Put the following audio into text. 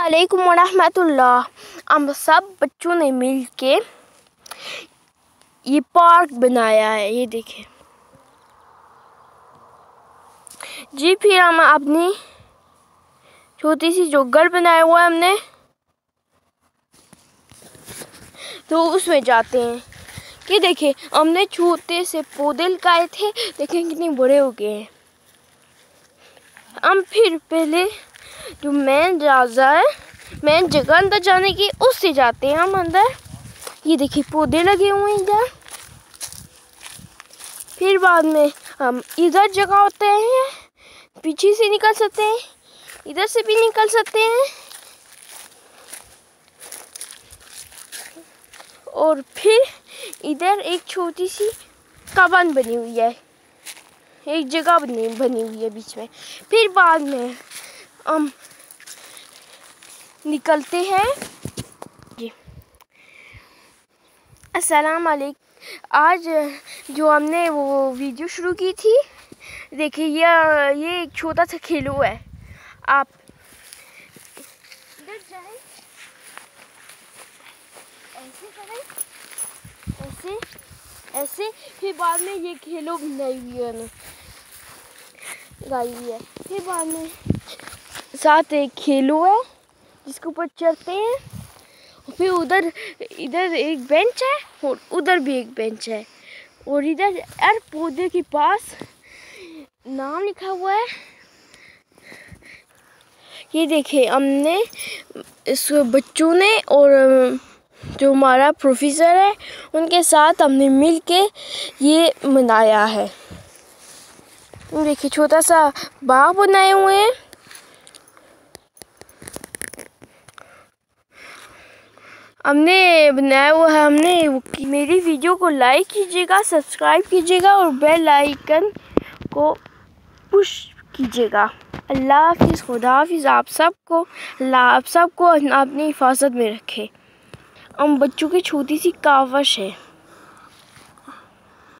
वालेकुम वरहमतुल्लाह। हम सब बच्चों ने मिल के ये पार्क बनाया है, ये देखें जी। फिर हम अपनी छोटी सी जो घर बनाया हुआ है हमने, तो उसमें जाते हैं। कि देखें हमने छोटे से पौधे लगाए थे, देखें कितने बड़े हो गए हैं। हम फिर पहले जो मेन राजा है, मेन जगह अंदर जाने की, उससे जाते हैं हम अंदर। ये देखिए पौधे लगे हुए हैं इधर। फिर बाद में हम इधर जगह होते हैं, पीछे से निकल सकते हैं, इधर से भी निकल सकते हैं। और फिर इधर एक छोटी सी कबन बनी हुई है, एक जगह बनी हुई है बीच में। फिर बाद में हम निकलते हैं जी। अस्सलाम वालेकुम। आज जो हमने वो वीडियो शुरू की थी, देखिए ये एक छोटा सा खेलो है। आप इधर जाएं, ऐसे करें, ऐसे ऐसे। फिर बाद में ये खेलो बनाई हुई है, गाई हुई है। फिर बाद में साथ एक खेलो है जिसके ऊपर चढ़ते हैं। फिर इधर एक बेंच है और उधर भी एक बेंच है। और इधर हर पौधे के पास नाम लिखा हुआ है। ये देखिए हमने इस बच्चों ने और जो हमारा प्रोफेसर है उनके साथ हमने मिल के ये बनाया है। देखिए छोटा सा बाग बनाए हुए हैं। हमने बनाया हुआ है मेरी वीडियो को लाइक कीजिएगा, सब्सक्राइब कीजिएगा और बेल आइकन को पुश कीजिएगा। अल्लाह हाफिज़, खुदा हाफिज़। आप सबको अल्लाह आप सबको अपनी हिफाजत में रखे। हम बच्चों की छोटी सी काविश है।